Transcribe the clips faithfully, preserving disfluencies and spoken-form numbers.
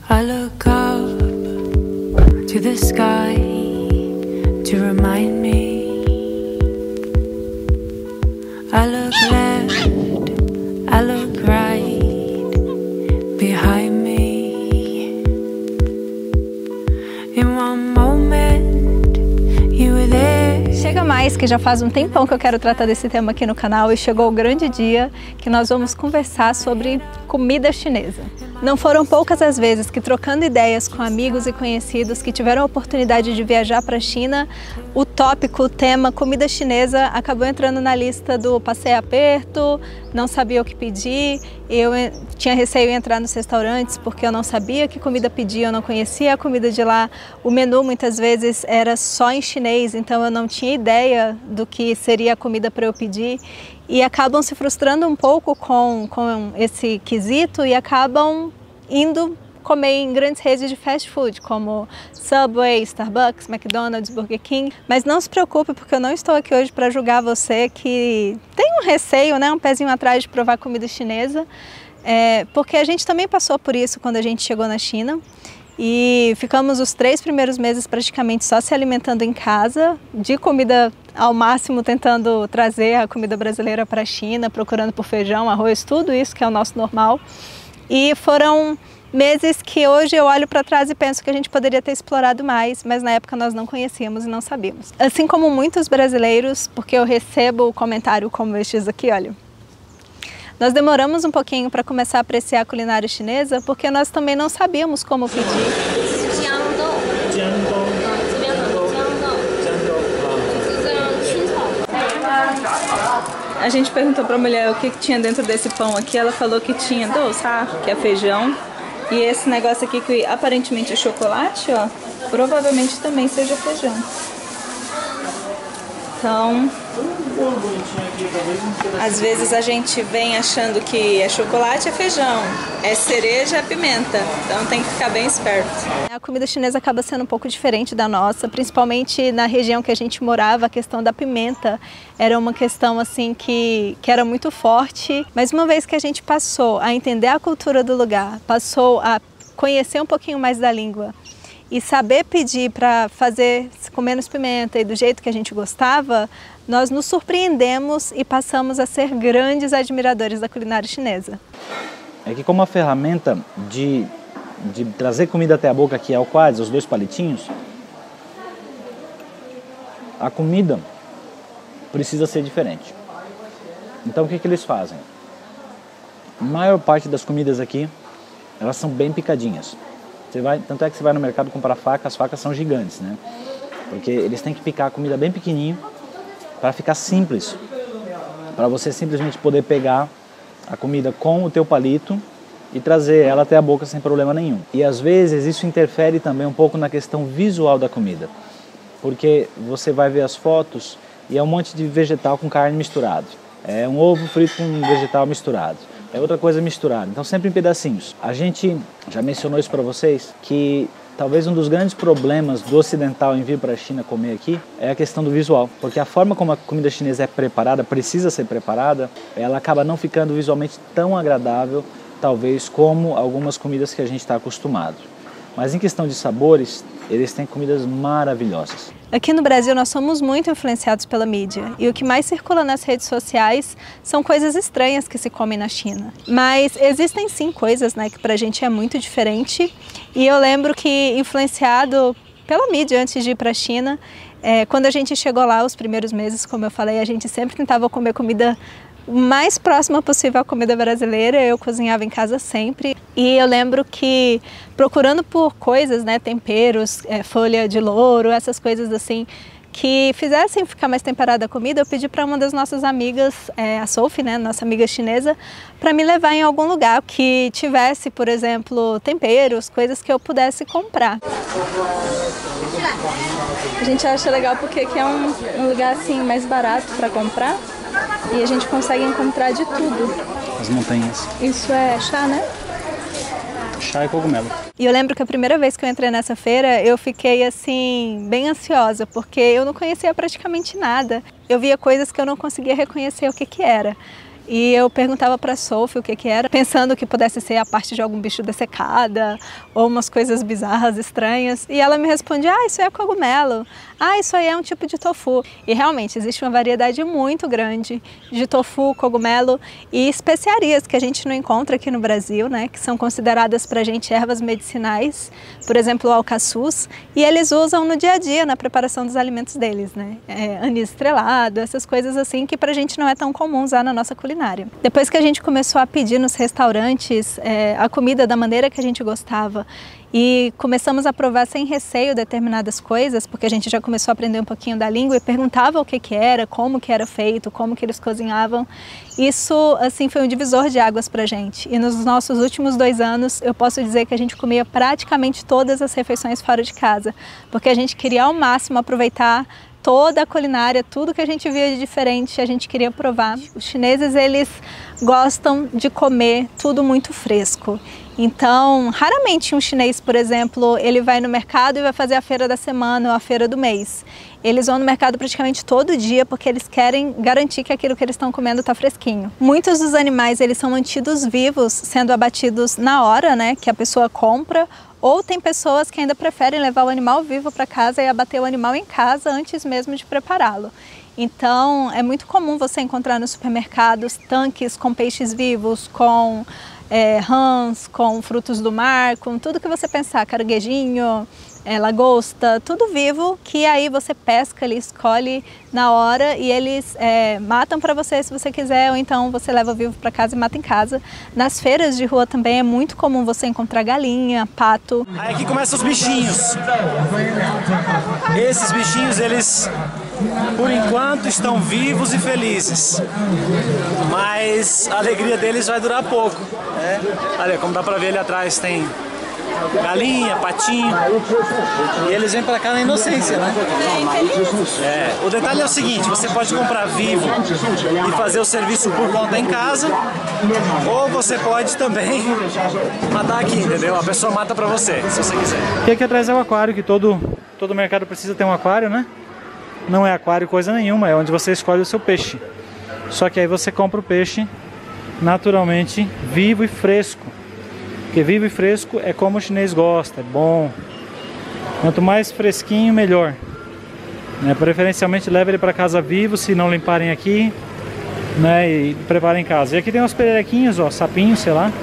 I look up to the sky to remind me. I look left, I look right behind me. In one moment you were there. Chega mais que já faz um tempão que eu quero tratar desse tema aqui no canal e chegou o grande dia que nós vamos conversar sobre comida chinesa. Não foram poucas as vezes que, trocando ideias com amigos e conhecidos que tiveram a oportunidade de viajar para a China, o tópico, o tema comida chinesa acabou entrando na lista do passei aperto, não sabia o que pedir, eu tinha receio em entrar nos restaurantes porque eu não sabia que comida pedir, eu não conhecia a comida de lá, o menu muitas vezes era só em chinês, então eu não tinha ideia do que seria a comida para eu pedir. E acabam se frustrando um pouco com, com esse quesito e acabam indo comer em grandes redes de fast food, como Subway, Starbucks, McDonald's, Burger King. Mas não se preocupe, porque eu não estou aqui hoje para julgar você que tem um receio, né, um pezinho atrás de provar comida chinesa, é, porque a gente também passou por isso quando a gente chegou na China. E ficamos os três primeiros meses praticamente só se alimentando em casa, de comida ao máximo, tentando trazer a comida brasileira para a China, procurando por feijão, arroz, tudo isso que é o nosso normal. E foram meses que hoje eu olho para trás e penso que a gente poderia ter explorado mais, mas na época nós não conhecíamos e não sabíamos. Assim como muitos brasileiros, porque eu recebo comentário como estes aqui, olha. Nós demoramos um pouquinho para começar a apreciar a culinária chinesa porque nós também não sabíamos como pedir. A gente perguntou para a mulher o que, que tinha dentro desse pão aqui, ela falou que tinha doce, que é feijão. E esse negócio aqui que aparentemente é chocolate, ó, provavelmente também seja feijão. Então, às vezes a gente vem achando que é chocolate, é feijão, é cereja, é pimenta, então tem que ficar bem esperto. A comida chinesa acaba sendo um pouco diferente da nossa, principalmente na região que a gente morava, a questão da pimenta era uma questão assim que, que era muito forte, mas uma vez que a gente passou a entender a cultura do lugar, passou a conhecer um pouquinho mais da língua, e saber pedir para fazer com menos pimenta e do jeito que a gente gostava, nós nos surpreendemos e passamos a ser grandes admiradores da culinária chinesa. É que como uma ferramenta de, de trazer comida até a boca, que é o quadros, os dois palitinhos, a comida precisa ser diferente. Então o que, que eles fazem? A maior parte das comidas aqui, elas são bem picadinhas. Você vai, tanto é que você vai no mercado comprar faca, as facas são gigantes, né? Porque eles têm que picar a comida bem pequenininho para ficar simples, para você simplesmente poder pegar a comida com o teu palito e trazer ela até a boca sem problema nenhum. E às vezes isso interfere também um pouco na questão visual da comida, porque você vai ver as fotos e é um monte de vegetal com carne misturado, é um ovo frito com vegetal misturado. É outra coisa misturada, então sempre em pedacinhos. A gente já mencionou isso para vocês, que talvez um dos grandes problemas do ocidental em vir para a China comer aqui é a questão do visual. Porque a forma como a comida chinesa é preparada, precisa ser preparada, ela acaba não ficando visualmente tão agradável, talvez como algumas comidas que a gente está acostumado. Mas em questão de sabores, eles têm comidas maravilhosas. Aqui no Brasil nós somos muito influenciados pela mídia e o que mais circula nas redes sociais são coisas estranhas que se comem na China. Mas existem sim coisas, né, que pra gente é muito diferente e eu lembro que influenciado pela mídia antes de ir pra China, é, quando a gente chegou lá os primeiros meses, como eu falei, a gente sempre tentava comer comida o mais próxima possível à comida brasileira, eu cozinhava em casa sempre. E eu lembro que procurando por coisas, né, temperos, é, folha de louro, essas coisas assim, que fizessem ficar mais temperada a comida, eu pedi para uma das nossas amigas, é, a Sophie, né, nossa amiga chinesa, para me levar em algum lugar que tivesse, por exemplo, temperos, coisas que eu pudesse comprar. A gente acha legal porque aqui é um, um lugar assim mais barato para comprar. E a gente consegue encontrar de tudo. As montanhas. Isso é chá, né? Chá e cogumelo. E eu lembro que a primeira vez que eu entrei nessa feira, eu fiquei assim, bem ansiosa, porque eu não conhecia praticamente nada. Eu via coisas que eu não conseguia reconhecer o que que era. E eu perguntava para a Sophie o que que era, pensando que pudesse ser a parte de algum bicho dessecada ou umas coisas bizarras, estranhas. E ela me respondia, ah, isso é cogumelo. Ah, isso aí é um tipo de tofu. E realmente existe uma variedade muito grande de tofu, cogumelo e especiarias que a gente não encontra aqui no Brasil, né? Que são consideradas pra gente ervas medicinais, por exemplo, o alcaçuz, e eles usam no dia a dia na preparação dos alimentos deles, né? É, anis estrelado, essas coisas assim que pra gente não é tão comum usar na nossa culinária. Depois que a gente começou a pedir nos restaurantes é, a comida da maneira que a gente gostava e começamos a provar sem receio determinadas coisas, porque a gente já começou a aprender um pouquinho da língua e perguntava o que que era, como que era feito, como que eles cozinhavam. Isso, assim, foi um divisor de águas pra gente. E nos nossos últimos dois anos, eu posso dizer que a gente comia praticamente todas as refeições fora de casa, porque a gente queria ao máximo aproveitar toda a culinária, tudo que a gente via de diferente, a gente queria provar. Os chineses, eles gostam de comer tudo muito fresco. Então, raramente um chinês, por exemplo, ele vai no mercado e vai fazer a feira da semana ou a feira do mês. Eles vão no mercado praticamente todo dia porque eles querem garantir que aquilo que eles estão comendo está fresquinho. Muitos dos animais, eles são mantidos vivos, sendo abatidos na hora, né, que a pessoa compra, ou tem pessoas que ainda preferem levar o animal vivo para casa e abater o animal em casa antes mesmo de prepará-lo. Então, é muito comum você encontrar nos supermercados tanques com peixes vivos, com é, rãs, com frutos do mar, com tudo que você pensar, caranguejinho, é, lagosta, tudo vivo, que aí você pesca ali, escolhe na hora e eles é, matam para você se você quiser, ou então você leva vivo para casa e mata em casa. Nas feiras de rua também é muito comum você encontrar galinha, pato. Aí aqui começam os bichinhos. Esses bichinhos, eles, por enquanto, estão vivos e felizes, mas a alegria deles vai durar pouco, né? Olha, como dá pra ver ali atrás, tem galinha, patinho, e eles vêm pra cá na inocência, né? É, o detalhe é o seguinte, você pode comprar vivo e fazer o serviço por conta em casa, ou você pode também matar aqui, entendeu? A pessoa mata pra você, se você quiser. E aqui atrás é o aquário, que todo, todo mercado precisa ter um aquário, né? Não é aquário coisa nenhuma, é onde você escolhe o seu peixe. Só que aí você compra o peixe naturalmente vivo e fresco. Porque vivo e fresco é como o chinês gosta, é bom. Quanto mais fresquinho, melhor. Né? Preferencialmente leva ele para casa vivo, se não limparem aqui, né? E preparem em casa. E aqui tem umas pererequinhas, ó, sapinhos, sei lá.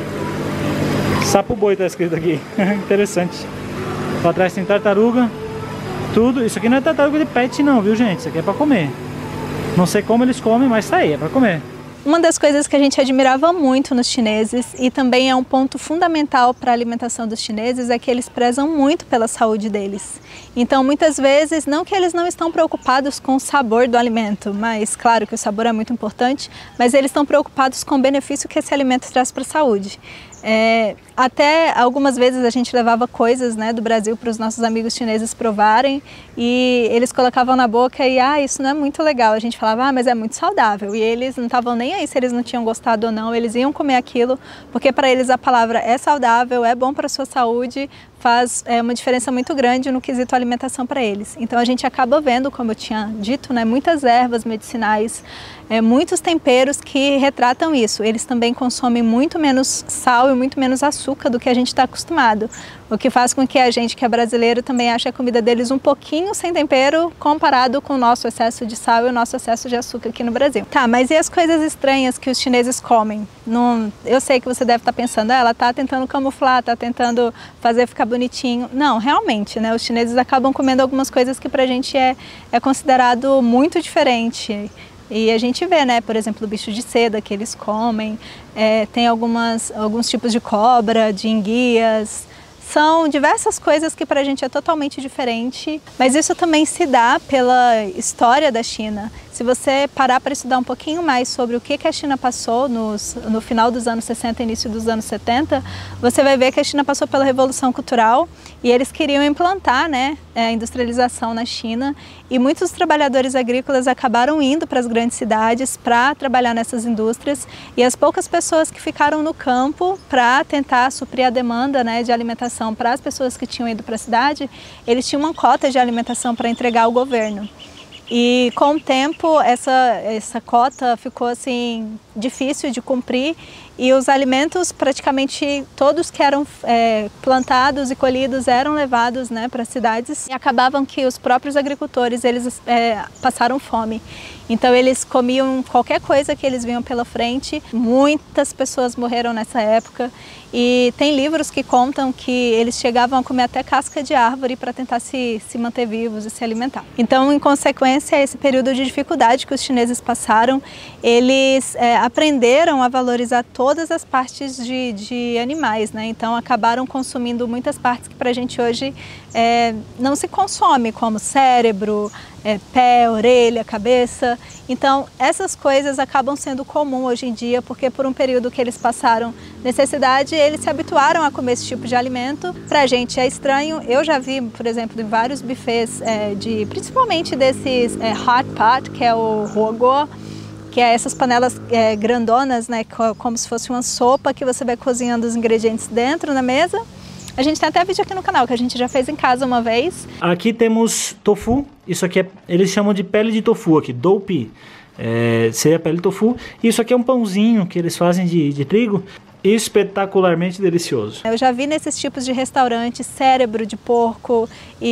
Sapo boi tá escrito aqui. Interessante. Lá atrás tem tartaruga. Tudo. Isso aqui não é tartaruga de pet não, viu, gente? Isso aqui é para comer. Não sei como eles comem, mas tá aí, é para comer. Uma das coisas que a gente admirava muito nos chineses, e também é um ponto fundamental para a alimentação dos chineses, é que eles prezam muito pela saúde deles. Então, muitas vezes, não que eles não estão preocupados com o sabor do alimento, mas claro que o sabor é muito importante, mas eles estão preocupados com o benefício que esse alimento traz para a saúde. É, até algumas vezes a gente levava coisas, né, do Brasil para os nossos amigos chineses provarem e eles colocavam na boca e ah, isso não é muito legal. A gente falava, ah, mas é muito saudável. E eles não estavam nem aí se eles não tinham gostado ou não, eles iam comer aquilo, porque para eles a palavra é saudável, é bom para a sua saúde, faz é, uma diferença muito grande no quesito alimentação para eles. Então a gente acaba vendo, como eu tinha dito, né, muitas ervas medicinais, é, muitos temperos que retratam isso. Eles também consomem muito menos sal e muito menos açúcar do que a gente está acostumado, o que faz com que a gente que é brasileiro também ache a comida deles um pouquinho sem tempero comparado com o nosso excesso de sal e o nosso excesso de açúcar aqui no Brasil. Tá, mas e as coisas estranhas que os chineses comem? Não, eu sei que você deve estar pensando, ah, ela está tentando camuflar, está tentando fazer ficar bonitinho. Não, realmente, né? Os chineses acabam comendo algumas coisas que pra gente é, é considerado muito diferente. E a gente vê, né, por exemplo, o bicho de seda que eles comem, é, tem algumas, alguns tipos de cobra, de enguias, são diversas coisas que pra gente é totalmente diferente, mas isso também se dá pela história da China. Se você parar para estudar um pouquinho mais sobre o que a China passou nos, no final dos anos sessenta e início dos anos setenta, você vai ver que a China passou pela Revolução Cultural e eles queriam implantar, né, a industrialização na China, e muitos trabalhadores agrícolas acabaram indo para as grandes cidades para trabalhar nessas indústrias, e as poucas pessoas que ficaram no campo para tentar suprir a demanda, né, de alimentação para as pessoas que tinham ido para a cidade, eles tinham uma cota de alimentação para entregar ao governo. E com o tempo essa, essa cota ficou assim difícil de cumprir e os alimentos praticamente todos que eram é, plantados e colhidos eram levados, né, para as cidades e acabavam que os próprios agricultores eles é, passaram fome. Então eles comiam qualquer coisa que eles viam pela frente. Muitas pessoas morreram nessa época e tem livros que contam que eles chegavam a comer até casca de árvore para tentar se, se manter vivos e se alimentar. Então, em consequência a esse período de dificuldade que os chineses passaram, eles é, aprenderam a valorizar todas as partes de, de animais, né? Então acabaram consumindo muitas partes que para a gente hoje é, não se consome, como cérebro, É, pé, orelha, cabeça. Então essas coisas acabam sendo comum hoje em dia porque por um período que eles passaram necessidade, eles se habituaram a comer esse tipo de alimento. Pra gente é estranho. Eu já vi, por exemplo, em vários buffets, é, de, principalmente desses é, hot pot, que é o huoguo, que é essas panelas é, grandonas, né, como se fosse uma sopa que você vai cozinhando os ingredientes dentro na mesa. A gente tem até vídeo aqui no canal que a gente já fez em casa uma vez. Aqui temos tofu, isso aqui é, eles chamam de pele de tofu aqui, doupi, é, seria pele de tofu. Isso aqui é um pãozinho que eles fazem de, de trigo, espetacularmente delicioso. Eu já vi nesses tipos de restaurantes cérebro de porco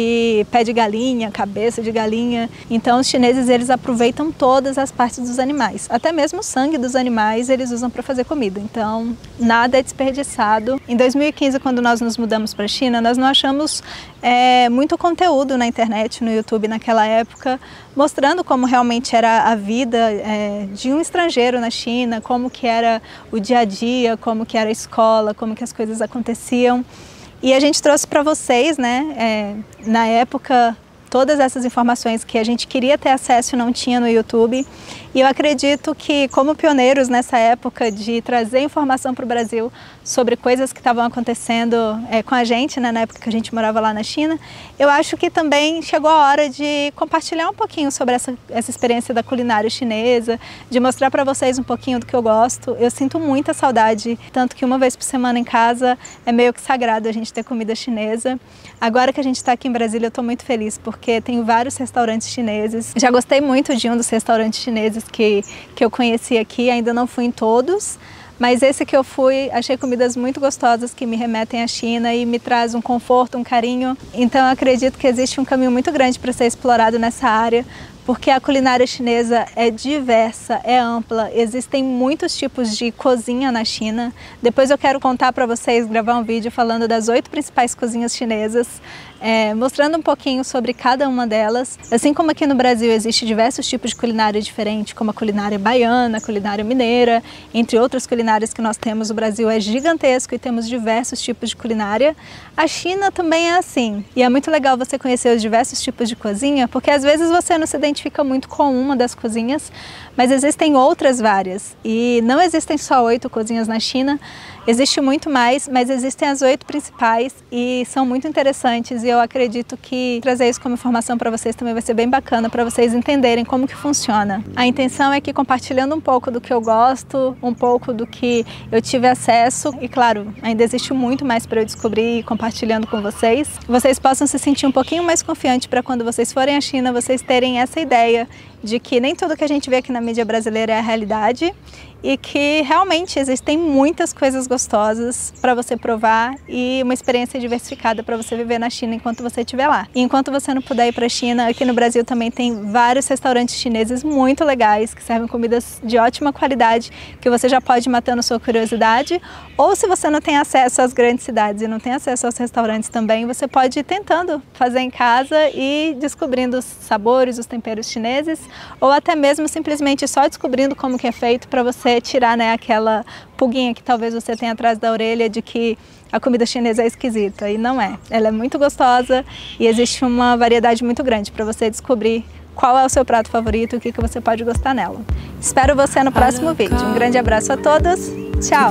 e pé de galinha, cabeça de galinha. Então os chineses eles aproveitam todas as partes dos animais. Até mesmo o sangue dos animais eles usam para fazer comida. Então nada é desperdiçado. Em dois mil e quinze, quando nós nos mudamos para a China, nós não achamos é, muito conteúdo na internet, no YouTube naquela época, mostrando como realmente era a vida é, de um estrangeiro na China, como que era o dia a dia, como que era a escola, como que as coisas aconteciam. E a gente trouxe para vocês, né, é, na época, todas essas informações que a gente queria ter acesso e não tinha no YouTube. E eu acredito que, como pioneiros nessa época de trazer informação para o Brasil sobre coisas que estavam acontecendo é, com a gente, né, na época que a gente morava lá na China, eu acho que também chegou a hora de compartilhar um pouquinho sobre essa, essa experiência da culinária chinesa, de mostrar para vocês um pouquinho do que eu gosto. Eu sinto muita saudade, tanto que uma vez por semana em casa é meio que sagrado a gente ter comida chinesa. Agora que a gente está aqui em Brasília, eu estou muito feliz, porque tem vários restaurantes chineses. Já gostei muito de um dos restaurantes chineses que, que eu conheci aqui, ainda não fui em todos, mas esse que eu fui, achei comidas muito gostosas que me remetem à China e me traz um conforto, um carinho. Então eu acredito que existe um caminho muito grande para ser explorado nessa área, porque a culinária chinesa é diversa, é ampla, existem muitos tipos de cozinha na China. Depois eu quero contar para vocês, gravar um vídeo falando das oito principais cozinhas chinesas, é, mostrando um pouquinho sobre cada uma delas. Assim como aqui no Brasil existe diversos tipos de culinária diferente, como a culinária baiana, a culinária mineira, entre outras culinárias que nós temos, o Brasil é gigantesco e temos diversos tipos de culinária. A China também é assim, e é muito legal você conhecer os diversos tipos de cozinha, porque às vezes você não se identifica muito com uma das cozinhas, mas existem outras várias, e não existem só oito cozinhas na China, existe muito mais, mas existem as oito principais e são muito interessantes, e eu acredito que trazer isso como informação para vocês também vai ser bem bacana, para vocês entenderem como que funciona. A intenção é que, compartilhando um pouco do que eu gosto, um pouco do que eu tive acesso, e claro, ainda existe muito mais para eu descobrir e compartilhando com vocês, vocês possam se sentir um pouquinho mais confiantes para quando vocês forem à China, vocês terem essa ideia de que nem tudo que a gente vê aqui na mídia brasileira é a realidade e que realmente existem muitas coisas gostosas para você provar e uma experiência diversificada para você viver na China enquanto você estiver lá. E enquanto você não puder ir para a China, aqui no Brasil também tem vários restaurantes chineses muito legais que servem comidas de ótima qualidade que você já pode ir matando sua curiosidade, ou se você não tem acesso às grandes cidades e não tem acesso aos restaurantes também, você pode ir tentando fazer em casa e descobrindo os sabores, os temperos chineses, ou até mesmo simplesmente só descobrindo como que é feito para você tirar, né, aquela pulguinha que talvez você tenha atrás da orelha de que a comida chinesa é esquisita, e não é. Ela é muito gostosa e existe uma variedade muito grande para você descobrir qual é o seu prato favorito e o que, que você pode gostar nela. Espero você no próximo vídeo. Um grande abraço a todos. Tchau!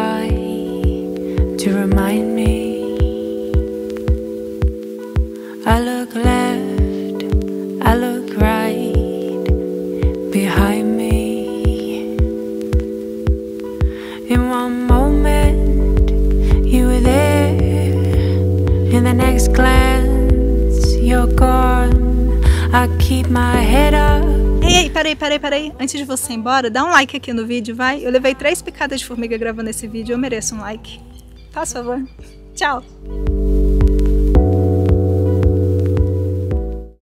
Behind me, in one moment you were there, in the next glance you're gone. I keep my head up. Ei, ei, peraí, peraí, peraí. Antes de você ir embora, dá um like aqui no vídeo, vai. Eu levei três picadas de formiga gravando esse vídeo, eu mereço um like. Faz favor. Tchau.